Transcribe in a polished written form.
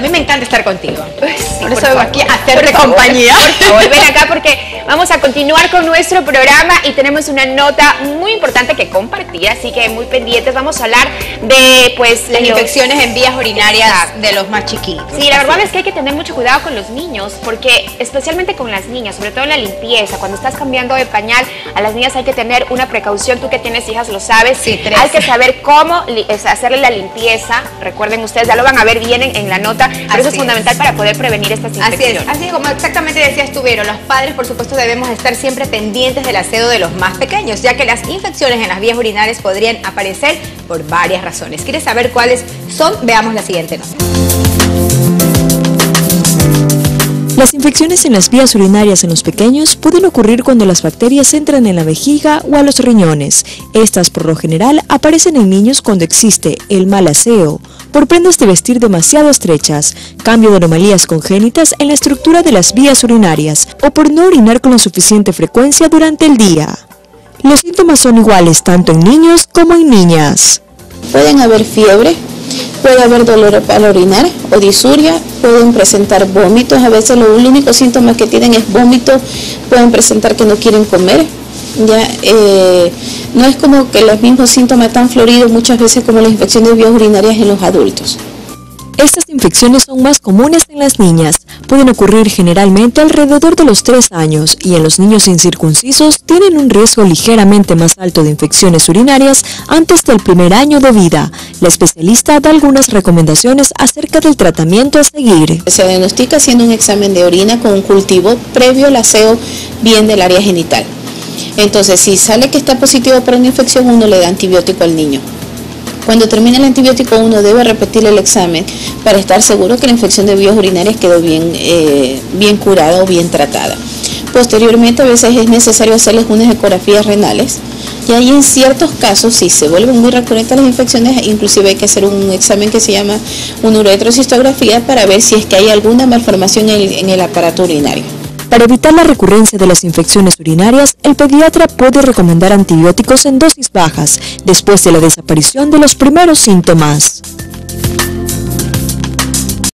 mí me encanta estar contigo. Sí, por eso vengo aquí a hacerte compañía. Por favor, ven acá porque vamos a continuar con nuestro programa y tenemos una nota muy importante que compartir, así que muy pendientes. Vamos a hablar de las infecciones en vías urinarias de los más chiquitos. Sí, la verdad es que hay que tener mucho cuidado con los niños, porque especialmente con las niñas, sobre todo en la limpieza, cuando estás cambiando de pañal, a las niñas hay que tener una precaución. Tú que tienes hijas lo sabes. Sí, hay que saber cómo hacerle la limpieza. Recuerden ustedes, ya lo van a ver bien en la nota, pero eso es fundamental para poder prevenir estas infecciones. Así es como exactamente decías tú, Vero, los padres por supuesto debemos estar siempre pendientes del aseo de los más pequeños, ya que las infecciones en las vías urinarias podrían aparecer por varias razones. ¿Quieres saber cuáles son? Veamos la siguiente nota. Las infecciones en las vías urinarias en los pequeños pueden ocurrir cuando las bacterias entran en la vejiga o a los riñones. Estas, por lo general, aparecen en niños cuando existe el mal aseo, por prendas de vestir demasiado estrechas, cambio de anomalías congénitas en la estructura de las vías urinarias o por no orinar con la suficiente frecuencia durante el día. Los síntomas son iguales tanto en niños como en niñas. Pueden haber fiebre, puede haber dolor al orinar o disuria, pueden presentar vómitos, a veces los únicos síntomas que tienen es vómito, pueden presentar que no quieren comer, no es como que los mismos síntomas tan floridos muchas veces como las infecciones de vías urinarias en los adultos. Estas infecciones son más comunes en las niñas, pueden ocurrir generalmente alrededor de los 3 años y en los niños incircuncisos tienen un riesgo ligeramente más alto de infecciones urinarias antes del primer año de vida. La especialista da algunas recomendaciones acerca del tratamiento a seguir. Se diagnostica haciendo un examen de orina con un cultivo previo al aseo bien del área genital. Entonces, si sale que está positivo para una infección, uno le da antibiótico al niño. Cuando termine el antibiótico, uno debe repetir el examen para estar seguro que la infección de vías urinarias quedó bien curada o bien tratada. Posteriormente, a veces es necesario hacerles unas ecografías renales. Y ahí en ciertos casos, si se vuelven muy recurrentes las infecciones, inclusive hay que hacer un examen que se llama una uretrocistografía para ver si es que hay alguna malformación en el aparato urinario. Para evitar la recurrencia de las infecciones urinarias, el pediatra puede recomendar antibióticos en dosis bajas después de la desaparición de los primeros síntomas.